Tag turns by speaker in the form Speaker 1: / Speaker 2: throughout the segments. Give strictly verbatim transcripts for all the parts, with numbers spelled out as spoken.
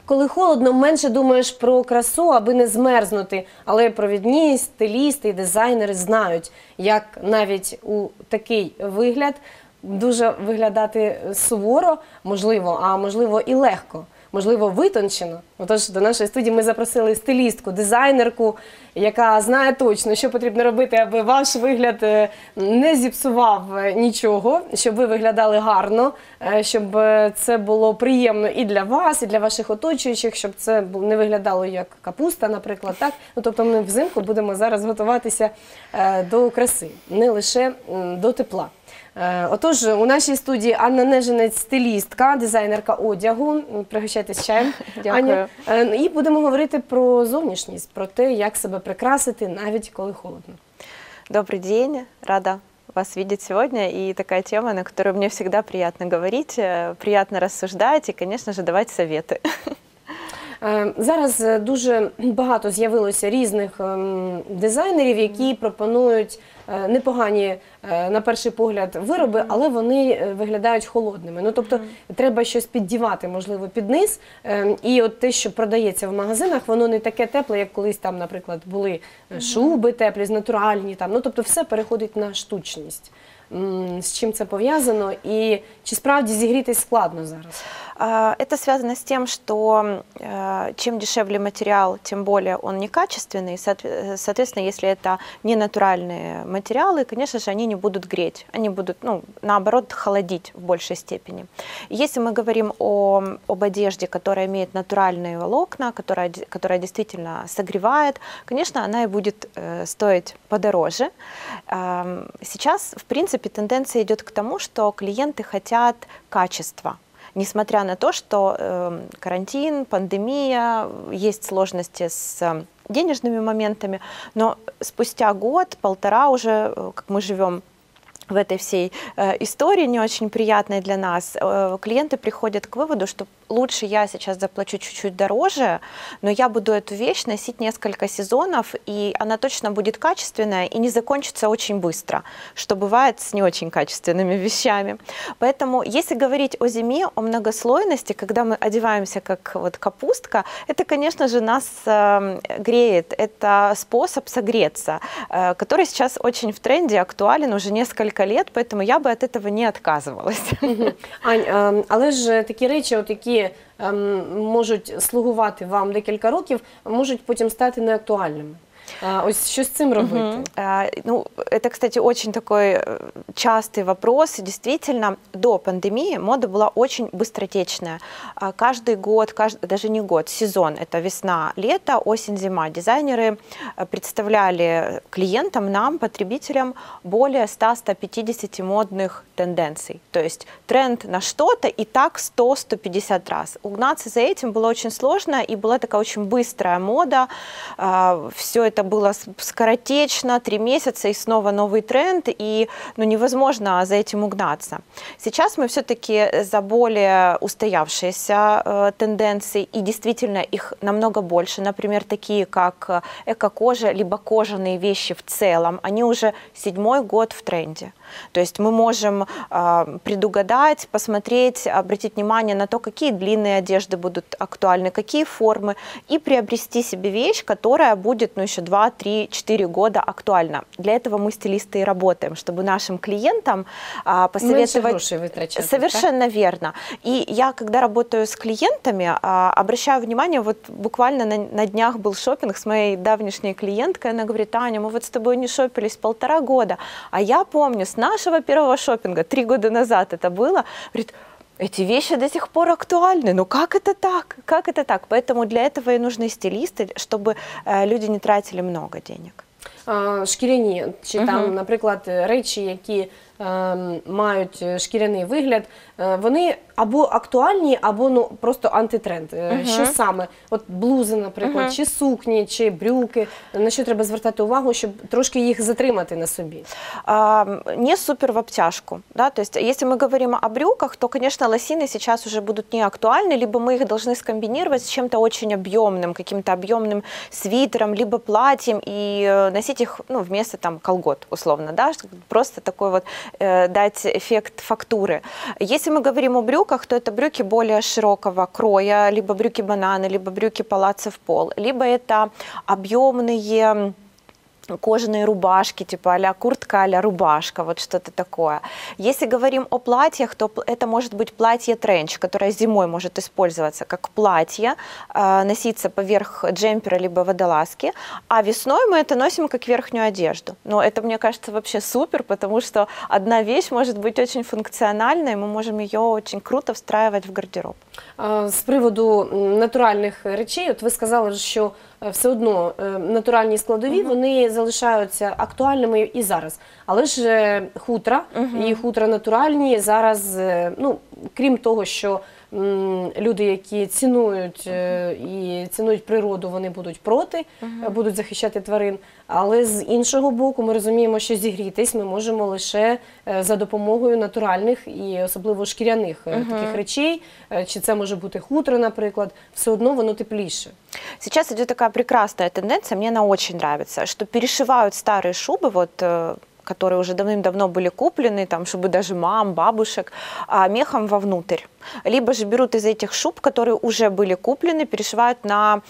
Speaker 1: коли холодно, менше думаєш про красу, аби не змерзнути. Але провідні стилісти і дизайнери знають, як навіть у такий вигляд дуже виглядати суворо, можливо, а можливо і легко. Можливо, витончено. Отож, до нашої студії ми запросили стилістку, дизайнерку, яка знає точно, що потрібно робити, аби ваш вигляд не зіпсував нічого, щоб ви виглядали гарно, щоб це було приємно і для вас, і для ваших оточуючих, щоб це не виглядало як капуста, наприклад. Так? Ну, тобто ми взимку будемо зараз готуватися до краси, не лише до тепла. Отож, у нашій студії Анна Неженець, стилістка, дизайнерка одягу. Пригощайтесь чаєм, Аня. І будемо говорити про зовнішність, про те, як себе прикрасити, навіть коли холодно.
Speaker 2: Добрый день, рада вас видеть сегодня. И такая тема, на которую мне всегда приятно говорить, приятно рассуждать и, конечно же, давать советы.
Speaker 1: Зараз дуже багато з'явилося різних дизайнерів, які пропонують непогані, на перший погляд, вироби, але вони виглядають холодними. Ну, тобто, треба щось піддівати, можливо, під низ. І от те, що продається в магазинах, воно не таке тепле, як колись там, наприклад, були шуби теплі, натуральні. Там. Ну, тобто, все переходить на штучність. З чим це пов'язано і чи справді зігрітись складно зараз?
Speaker 2: Это связано с тем, что чем дешевле материал, тем более он некачественный. Соответственно, если это не натуральные материалы, конечно же, они не будут греть. Они будут, ну, наоборот, холодить в большей степени. Если мы говорим о, об одежде, которая имеет натуральные волокна, которая, которая действительно согревает, конечно, она и будет стоить подороже. Сейчас, в принципе, тенденция идет к тому, что клиенты хотят качества. Несмотря на то, что э, карантин, пандемия, есть сложности с денежными моментами, но спустя год, полтора уже, как мы живем в этой всей э, истории, не очень приятной для нас, э, клиенты приходят к выводу, что лучше я сейчас заплачу чуть-чуть дороже, но я буду эту вещь носить несколько сезонов, и она точно будет качественная и не закончится очень быстро, что бывает с не очень качественными вещами. Поэтому, если говорить о зиме, о многослойности, когда мы одеваемся как вот капустка, это, конечно же, нас э, греет. Это способ согреться, э, который сейчас очень в тренде, актуален уже несколько лет, поэтому я бы от этого не отказывалась.
Speaker 1: Ань, але ж такі речі, от які можуть слугувати вам декілька років, можуть потім стати неактуальними. Ось що з цим робити?
Speaker 2: Uh-huh. Ну, это, кстати, очень такой частый вопрос. Действительно, до пандемии мода была очень быстротечная. Каждый год, каждый, даже не год, сезон, это весна, лето, осень, зима. Дизайнеры представляли клиентам, нам, потребителям, более ста — ста пятидесяти модных тенденций. То есть тренд на что-то и так сто — сто пятьдесят раз. Угнаться за этим было очень сложно, и была такая очень быстрая мода. Все это было скоротечно, три месяца и снова новый тренд, и ну, невозможно за этим угнаться. Сейчас мы все-таки за более устоявшиеся э, тенденции, и действительно их намного больше, например, такие как эко-кожа, либо кожаные вещи в целом, они уже седьмой год в тренде. То есть мы можем э, предугадать, посмотреть, обратить внимание на то, какие длинные одежды будут актуальны, какие формы, и приобрести себе вещь, которая будет ну, еще два, три, четыре года актуальна. Для этого мы, стилисты, и работаем, чтобы нашим клиентам э, посоветовать... Совершенно так? Верно. И я, когда работаю с клиентами, э, обращаю внимание, вот буквально на, на днях был шопинг с моей давнишней клиенткой, она говорит: Аня, мы вот с тобой не шопились полтора года, а я помню, с нашего первого шопинга, три года назад это было, говорит, эти вещи до сих пор актуальны. Ну как это так? Как это так? Поэтому для этого и нужны стилисты, чтобы э, люди не тратили много денег.
Speaker 1: А, шкіряні, чи uh-huh. там, наприклад, речі, які е, мають шкіряний вигляд, е, вони або актуальні, або ну, просто антитренд. Uh-huh. Що саме? От блузи, наприклад, uh-huh. чи сукні, чи брюки, на що треба звертати увагу, щоб трошки їх затримати на собі?
Speaker 2: А, не супер в обтяжку. Да? То есть, если мы говорим о брюках, то, конечно, лосины сейчас уже будут не актуальны, либо мы их должны скомбинировать с чем-то очень объемным, каким-то объемным свитером, либо платьем, и носить их ну, вместо там, колгот, условно. Да? Просто такой вот э, дать эффект фактуры. Если мы говорим о брюках, то это брюки более широкого кроя, либо брюки бананы, либо брюки палаццо в пол, либо это объемные кожаные рубашки, типа а-ля куртка, а-ля рубашка, вот что-то такое. Если говорим о платьях, то это может быть платье тренч, которое зимой может использоваться как платье, э, носиться поверх джемпера либо водолазки, а весной мы это носим как верхнюю одежду. Но это, мне кажется, вообще супер, потому что одна вещь может быть очень функциональной, мы можем ее очень круто встраивать в гардероб.
Speaker 1: З приводу натуральних речей, от ви сказали, що все одно натуральні складові, вони залишаються актуальними і зараз. Але ж хутра і хутра натуральні зараз, ну, крім того, що люди, які цінують і цінують природу, вони будуть проти, uh-huh. будуть захищати тварин. Але з іншого боку ми розуміємо, що зігрітись ми можемо лише за допомогою натуральних і особливо шкіряних uh-huh. таких речей. Чи це може бути хутро, наприклад, все одно воно тепліше.
Speaker 2: Сейчас идет такая прекрасная тенденция, мне она очень нравится, что перешивают старые шубы, вот, которые уже давным-давно были куплены, там, шубы даже мам, бабушек, а мехом вовнутрь. Либо же берут из этих шуб, которые уже были куплены, перешивают на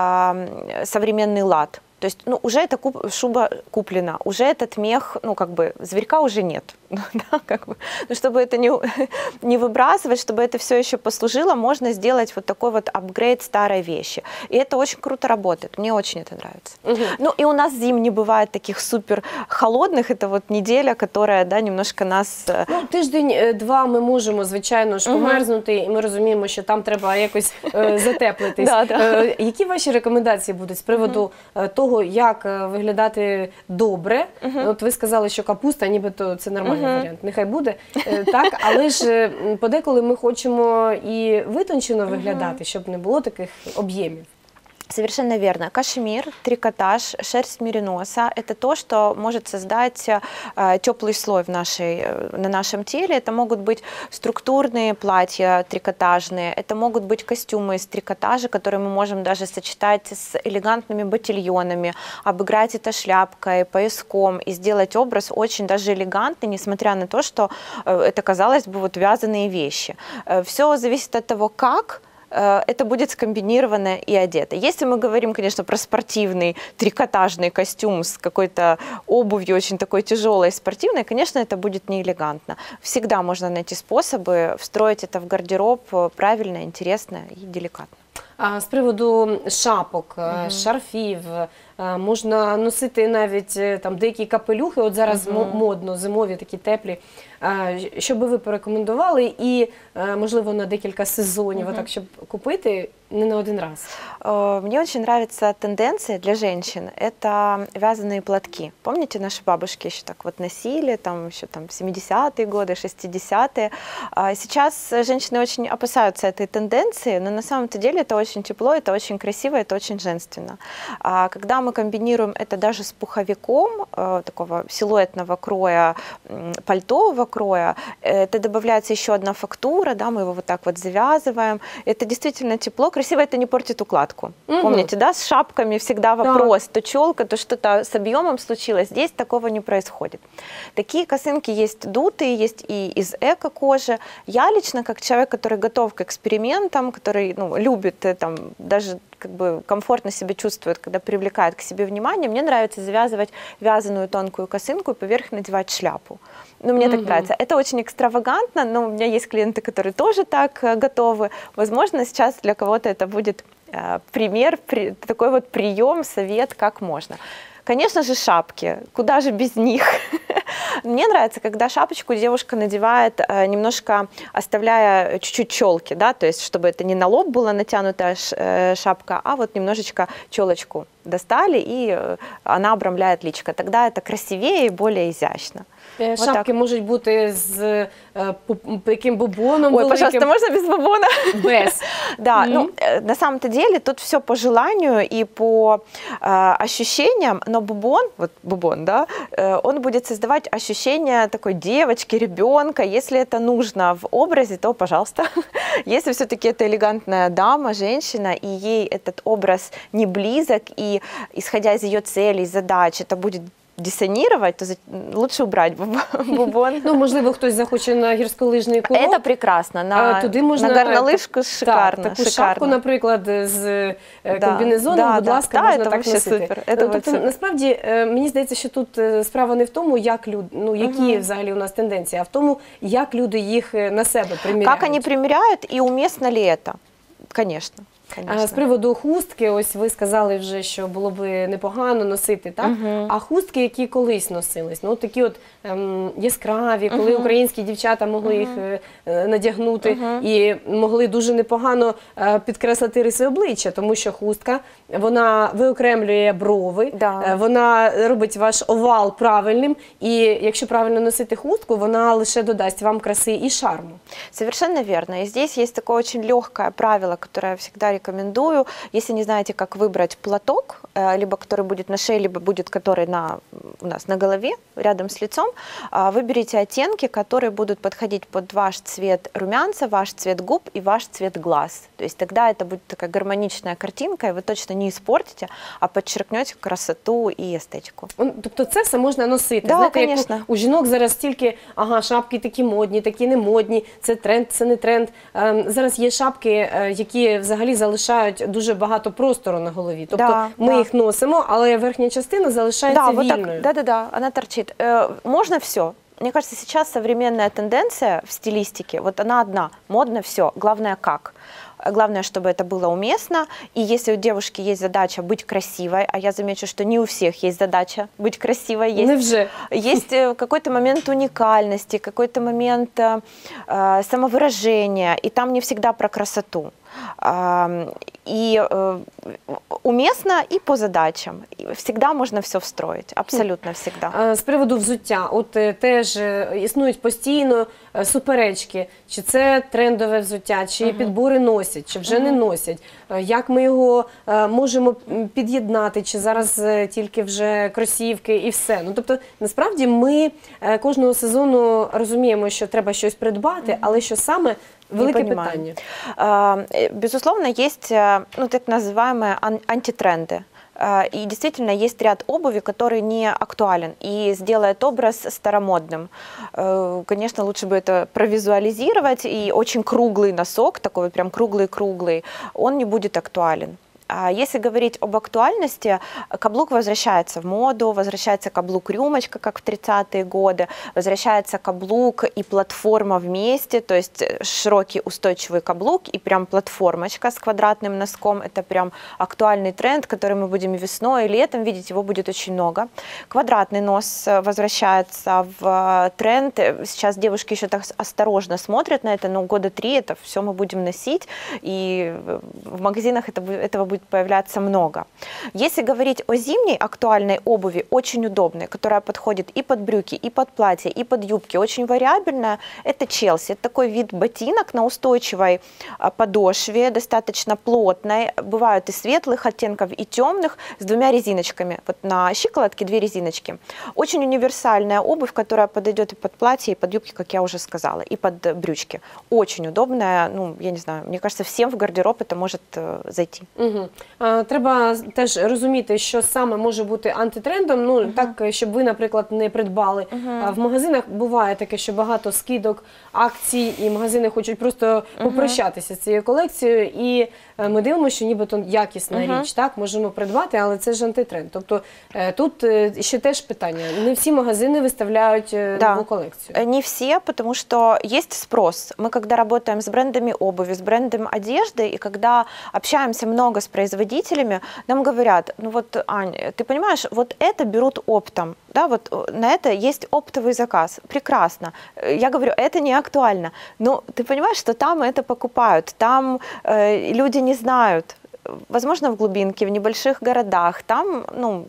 Speaker 2: э, современный лад. То есть, ну, уже эта куп, шуба куплена, уже этот мех, ну, как бы, зверька уже нет. Да, как бы. Но чтобы это не, не выбрасывать, чтобы это все еще послужило, можно сделать вот такой вот апгрейд старой вещи. И это очень круто работает, мне очень это нравится. Угу. Ну, и у нас зим не бывает таких супер холодных, это вот неделя, которая, да, немножко нас...
Speaker 1: Ну, тиждень-два ми можемо, звичайно ж, померзнути, і ми розуміємо, що там треба якось е, затеплитись.
Speaker 2: Да, да.
Speaker 1: Е, які ваші рекомендації будуть з приводу е, того, як виглядати добре? Uh-huh. От ви сказали, що капуста, нібито це нормальний uh-huh. варіант, нехай буде. Так, але ж подеколи ми хочемо і витончено виглядати, uh-huh. щоб не було таких об'ємів.
Speaker 2: Совершенно верно. Кашемир, трикотаж, шерсть мериноса – это то, что может создать э, теплый слой в нашей, на нашем теле. Это могут быть структурные платья трикотажные, это могут быть костюмы из трикотажа, которые мы можем даже сочетать с элегантными ботильонами, обыграть это шляпкой, пояском и сделать образ очень даже элегантный, несмотря на то, что э, это, казалось бы, вот вязаные вещи. Э, все зависит от того, как это будет скомбинировано и одето. Если мы говорим, конечно, про спортивный трикотажный костюм с какой-то обувью очень такой тяжелой, спортивной, конечно, это будет неэлегантно. Всегда можно найти способы встроить это в гардероб правильно, интересно и деликатно.
Speaker 1: А з приводу шапок, uh-huh. шарфів, можна носити навіть там деякі капелюхи, от зараз uh-huh. модно, зимові, такі теплі. Що би ви порекомендували і, можливо, на декілька сезонів, uh-huh. так, щоб купити не на один раз?
Speaker 2: Мне очень нравится тенденция для женщин, это вязаные платки. Помните, наши бабушки еще так вот носили, там еще там семидесятые годы, шестидесятые. Сейчас женщины очень опасаются этой тенденции, но на самом-то деле это очень тепло, это очень красиво, это очень женственно. Когда мы комбинируем это даже с пуховиком, такого силуэтного кроя, пальтового кроя, это добавляется еще одна фактура, да, мы его вот так вот завязываем. Это действительно тепло, красиво, это не портит укладку. Угу. Помните, да, с шапками всегда вопрос, да. то челка, то что-то с объемом случилось. Здесь такого не происходит. Такие косынки есть дутые, есть и из эко-кожи. Я лично, как человек, который готов к экспериментам, который, ну, любит там, даже как бы комфортно себя чувствует, когда привлекает к себе внимание, мне нравится завязывать вязаную тонкую косынку и поверх надевать шляпу. Ну, мне mm-hmm. так нравится. Это очень экстравагантно, но у меня есть клиенты, которые тоже так э, готовы. Возможно, сейчас для кого-то это будет э, пример, при, такой вот прием, совет, как можно. Конечно же, шапки. Куда же без них? Мне нравится, когда шапочку девушка надевает, немножко оставляя чуть-чуть челки, да, то есть чтобы это не на лоб была натянутая шапка, а вот немножечко челочку достали, и она обрамляет личико. Тогда это красивее и более изящно.
Speaker 1: Шапки вот можуть бути з е, яким бобоном.
Speaker 2: Ой,
Speaker 1: великим.
Speaker 2: Пожалуйста, можно без бобона?
Speaker 1: Без.
Speaker 2: Да, mm-hmm. ну, на самом-то деле тут все по желанию и по э, ощущениям, но бобон, вот бобон, да, э, он будет создавать ощущение такой девочки, ребенка. Если это нужно в образе, то пожалуйста. Если все-таки это элегантная дама, женщина, и ей этот образ не близок, и исходя из ее целей, задач, это будет диссонировать, то за- лучше убрать буб- бубон.
Speaker 1: Ну, можливо, хтось захоче на гірськолижний курорт.
Speaker 2: Это прекрасно.
Speaker 1: А
Speaker 2: На,
Speaker 1: туди можна
Speaker 2: на горнолыжку
Speaker 1: так,
Speaker 2: шикарно.
Speaker 1: таку
Speaker 2: шикарно.
Speaker 1: шапку, наприклад, з е,
Speaker 2: Да,
Speaker 1: комбінезоном,
Speaker 2: да,
Speaker 1: будь
Speaker 2: да.
Speaker 1: ласка,
Speaker 2: Да,
Speaker 1: можна
Speaker 2: це
Speaker 1: так
Speaker 2: вообще
Speaker 1: носити.
Speaker 2: супер, це
Speaker 1: Ну,
Speaker 2: вот
Speaker 1: тобто,
Speaker 2: супер.
Speaker 1: насправді, е, мені здається, що тут е, справа не в тому, як люд, ну, які
Speaker 2: Мгм.
Speaker 1: взагалі у нас тенденції, а в тому, як люди їх е, на себе приміряють.
Speaker 2: Как они примеряют и уместно ли это? Конечно.
Speaker 1: А
Speaker 2: конечно.
Speaker 1: з приводу хустки, ось ви сказали вже, що було б непогано носити, так?
Speaker 2: Мгм.
Speaker 1: А хустки, які колись носились, ну такі от ем, яскраві, коли
Speaker 2: Мгм.
Speaker 1: українські дівчата могли їх е, е, надягнути
Speaker 2: Мгм.
Speaker 1: і могли дуже непогано е, підкреслити риси обличчя, тому що хустка, вона виокремлює брови,
Speaker 2: Да.
Speaker 1: е, вона робить ваш овал правильним, і якщо правильно носити хустку, вона лише додасть вам краси і шарму.
Speaker 2: Совершенно верно. И здесь есть такое очень легкое правило, которое я всегда рекомендую. Если не знаете, как выбрать платок, э, либо который будет на шее, либо будет который на, у нас на голове, рядом с лицом, а, выберите оттенки, которые будут подходить под ваш цвет румянца, ваш цвет губ и ваш цвет глаз. То есть тогда это будет такая гармоничная картинка, и вы точно не испортите, а подчеркнете красоту и эстетику.
Speaker 1: Он- Тобто це все можна носити.
Speaker 2: Да,
Speaker 1: Знаєте, як
Speaker 2: конечно.
Speaker 1: у, у жінок зараз тільки ага, шапки такі модні, такі не модні, це тренд, це не тренд. Ем, зараз є шапки, е, які взагалі залишають дуже багато простору на голові. Тобто
Speaker 2: Да,
Speaker 1: ми
Speaker 2: да.
Speaker 1: їх носимо, але верхня частина залишається
Speaker 2: Да, вот так,
Speaker 1: вільною.
Speaker 2: да-да-да, она торчит. Э, можно все. Мне кажется, сейчас современная тенденция в стилистике, вот она одна, модно все, главное как. А Главное, чтобы это было уместно. И если у девушки есть задача быть красивой, а я замечу, что не у всех есть задача быть красивой, есть,
Speaker 1: Невже?
Speaker 2: есть э, какой-то момент уникальности, какой-то момент э, э, самовыражения, и там не всегда про красоту. А, И э, уместно и по задачам. И всегда можно все встроить, абсолютно всегда.
Speaker 1: А з приводу взуття, от е, теж е, існують постійно е, суперечки, чи це трендове взуття, чи підбори носять, чи вже не носять, Е, як ми його е, можемо м, під'єднати, чи зараз е, тільки вже кросівки і все. Ну, тобто, насправді ми е, кожного сезону розуміємо, що треба щось придбати, але що саме – велике
Speaker 2: понимаю.
Speaker 1: питання.
Speaker 2: А, э, Безусловно, есть э, ну, так называемые ан- антитренды. А, И действительно есть ряд обуви, который не актуален и сделает образ старомодным. Э, Конечно, лучше бы это провизуализировать, и очень круглый носок, такой вот прям круглый-круглый, он не будет актуален. А если говорить об актуальности, каблук возвращается в моду, возвращается каблук-рюмочка, как в тридцатые годы, возвращается каблук и платформа вместе, то есть широкий устойчивый каблук и прям платформочка с квадратным носком. Это прям актуальный тренд, который мы будем и весной, и летом видеть, его будет очень много. Квадратный нос возвращается в тренд. Сейчас девушки еще так осторожно смотрят на это, но года три это все мы будем носить, и в магазинах это, бу- этого будет появляться много. Если говорить о зимней актуальной обуви, очень удобной, которая подходит и под брюки, и под платье, и под юбки, очень вариабельная, это Челси. Это такой вид ботинок на устойчивой а, подошве, достаточно плотной. Бывают и светлых оттенков, и темных, с двумя резиночками. Вот на щиколотке две резиночки. Очень универсальная обувь, которая подойдет и под платье, и под юбки, как я уже сказала, и под брючки. Очень удобная, ну, я не знаю, мне кажется, всем в гардероб это может э, зайти.
Speaker 1: Угу. А, треба теж розуміти, що саме може бути антитрендом, ну так, щоб ви, наприклад, не придбали. А в магазинах буває таке, що багато скидок, акцій, і магазини хочуть просто попрощатися з цією колекцією, і е, ми дивимося, що нібито якісна річ, так, можемо придбати, але це ж антитренд. Тобто е, тут е, ще теж питання, не всі магазини виставляють е,
Speaker 2: Да.
Speaker 1: нову колекцію.
Speaker 2: Э, Не все, потому что есть спрос. Мы когда работаем с брендами обуви, с брендом одежды, и когда общаемся много с производителями, нам говорят, ну вот, Ань, ты понимаешь, вот это берут оптом, да, вот э, на это есть оптовый заказ, прекрасно. Э, Я говорю, это не актуально, но ты понимаешь, что там это покупают, там э, люди не знают, возможно, в глубинке, в небольших городах, там, ну,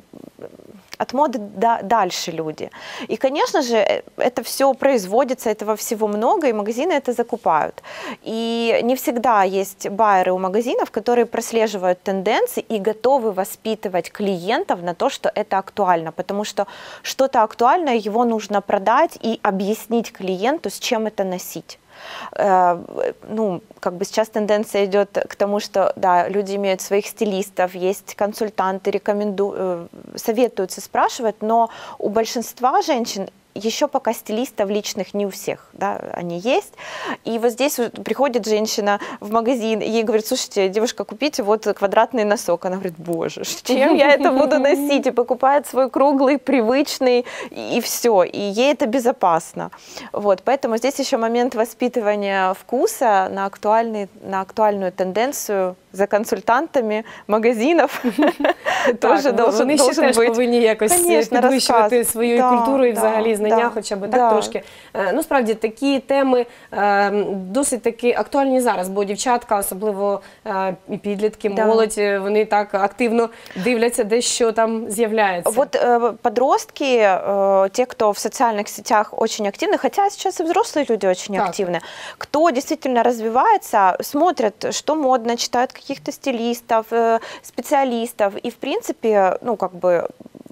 Speaker 2: от моды да- дальше люди. И, конечно же, э, это все производится, этого всего много, и магазины это закупают. И не всегда есть байеры у магазинов, которые прослеживают тенденции и готовы воспитывать клиентов на то, что это актуально, потому что что-то актуальное, его нужно продать и объяснить клиенту, с чем это носить. Э, ну, как бы сейчас тенденция идет к тому, что, да, люди имеют своих стилистов, есть консультанты, рекомендуют, советуются, спрашивают, но у большинства женщин еще пока стилистов личных не у всех, да, они есть. И вот здесь вот приходит женщина в магазин, и ей говорит: слушайте, девушка, купите вот квадратный носок. Она говорит: боже, с чем я это буду носить? И покупает свой круглый, привычный, и, и все. И ей это безопасно. Вот, поэтому здесь еще момент воспитывания вкуса на, актуальный, на актуальную тенденцию за консультантами магазинів теж должен
Speaker 1: вони ще теж
Speaker 2: бути.
Speaker 1: повинні якось
Speaker 2: Конечно,
Speaker 1: підвищувати
Speaker 2: розказ.
Speaker 1: свою
Speaker 2: Да,
Speaker 1: культуру і
Speaker 2: да,
Speaker 1: взагалі знання,
Speaker 2: да,
Speaker 1: хоча б так
Speaker 2: да.
Speaker 1: трошки. Е, Ну, справді, такі теми е, досить таки актуальні зараз, бо дівчатка, особливо е, і підлітки,
Speaker 2: Да.
Speaker 1: молодь, е, вони так активно дивляться, де що там з'являється.
Speaker 2: Вот э, подростки, э, те, кто в социальных сетях очень активны, хотя сейчас и взрослые люди очень
Speaker 1: Так.
Speaker 2: активны, кто действительно развивается, смотрят, что модно, читают каких-то стилистов, э, специалистов, и в принципе, ну как бы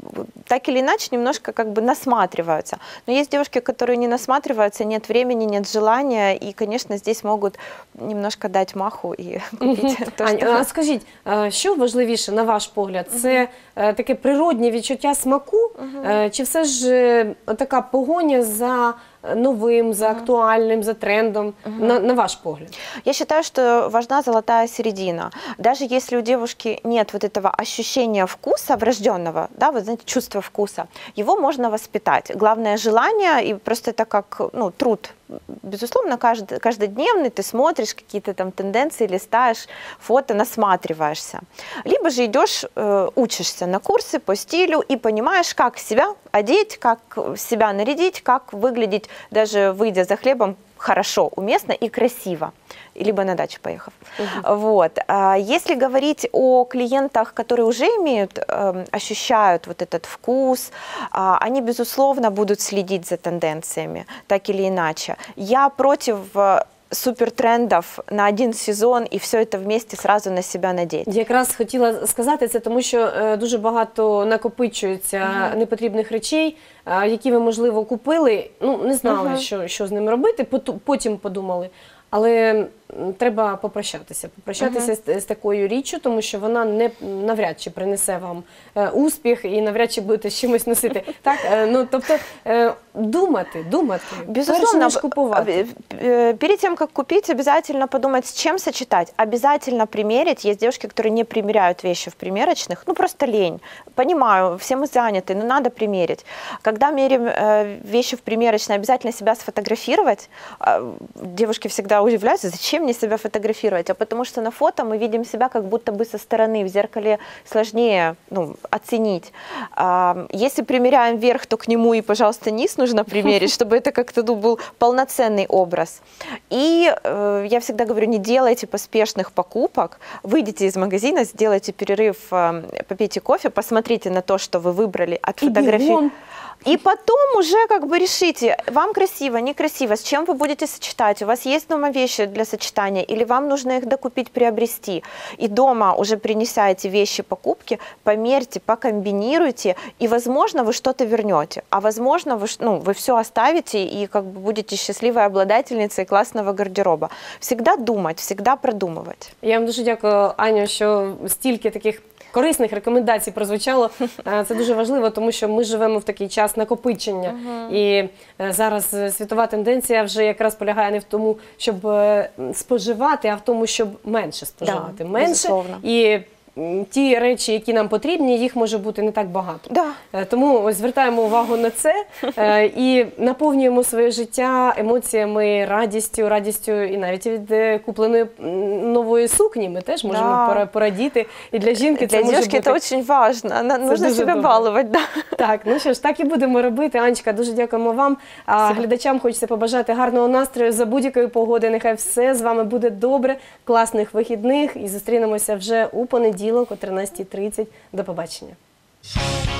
Speaker 2: так или иначе немножко как бы насматриваются. Но есть девушки, которые не насматриваются, нет времени, нет желания, и, конечно, здесь могут немножко дать маху и купить то,
Speaker 1: Ань,
Speaker 2: что...
Speaker 1: а скажіть, е, що важливіше, на ваш погляд, це е, таке природнє відчуття смаку, е, чи все ж е, така погоня за новим, за актуальним, за трендом, на, на ваш погляд?
Speaker 2: Я считаю, что важна золотая середина. Даже если у девушки нет вот этого ощущения вкуса врожденного, да, вот знаете, чувства вкуса, его можно воспитать. Главное желание, и просто это как, ну, труд. Безусловно, каждый, каждодневный ты смотришь какие-то там тенденции, листаешь фото, насматриваешься. Либо же идешь, э, учишься на курсы по стилю и понимаешь, как себя одеть, как себя нарядить, как выглядеть, даже выйдя за хлебом, хорошо, уместно и красиво, либо на дачу поехав. Uh-huh. Вот. А если говорить о клиентах, которые уже имеют, э, ощущают вот этот вкус, э, они, безусловно, будут следить за тенденциями, так или иначе. Я против супертрендів на один сезон і все це вместе сразу на себе надеть.
Speaker 1: Якраз хотіла сказати це, тому що е, дуже багато накопичується uh-huh. непотрібних речей, е, які ви, можливо, купили, ну, не знали, uh-huh. що, що з ними робити, потім подумали. Але треба попрощатися. Попрощатися uh-huh. з, з такою річчю, тому що вона не, навряд чи принесе вам е, успіх і навряд чи будете з чимось носити. Так? Е, ну, тобто, е, думати, думати.
Speaker 2: Безусловно,
Speaker 1: купувати.
Speaker 2: Перед тем, как купить, обязательно подумать, с чем сочетать. Обязательно примерить. Есть девушки, которые не примеряют вещи в примерочных. Ну, просто лень. Понимаю, все мы заняты, но надо примерить. Когда меряем э, вещи в примерочной, обязательно себя сфотографировать. Э, девушки всегда удивляются, зачем мне себя фотографировать? А потому что на фото мы видим себя как будто бы со стороны. В зеркале сложнее, ну, оценить. Э, если примеряем вверх, то к нему и, пожалуйста, низ нужно примерить, чтобы это как-то, ну, был полноценный образ. И э, я всегда говорю, не делайте поспешных покупок. Выйдите из магазина, сделайте перерыв, э, попейте кофе, посмотрите на то, что вы выбрали, отфотографируйте. И потом уже как бы решите, вам красиво, некрасиво, с чем вы будете сочетать. У вас есть дома вещи для сочетания, или вам нужно их докупить, приобрести. И дома, уже принеся эти вещи, покупки, померьте, покомбинируйте, и, возможно, вы что-то вернете. А возможно, вы, ну, вы все оставите и как бы будете счастливой обладательницей классного гардероба. Всегда думать, всегда продумывать.
Speaker 1: Я вам дуже дякую, Аню, що стільки таких корисних рекомендацій прозвучало. Це дуже важливо, тому що ми живемо в такий час накопичення. Uh-huh. І зараз світова тенденція вже якраз полягає не в тому, щоб споживати, а в тому, щоб менше споживати.
Speaker 2: Да,
Speaker 1: менше.
Speaker 2: безусловно.
Speaker 1: І ті речі, які нам потрібні, їх може бути не так багато.
Speaker 2: Да.
Speaker 1: Тому ось звертаємо увагу на це і наповнюємо своє життя емоціями, радістю, радістю і навіть від купленої нової сукні ми теж можемо да. порадіти. І для жінки
Speaker 2: для
Speaker 1: це може
Speaker 2: бути... це дуже важливо, нужно себе
Speaker 1: добре.
Speaker 2: балувати. Да.
Speaker 1: Так, ну що ж, так і будемо робити. Анечка, дуже дякуємо вам. А глядачам хочеться побажати гарного настрою за будь-якої погоди. Нехай все з вами буде добре, класних вихідних і зустрінемося вже у понеділок о тринадцятій тридцять. До побачення.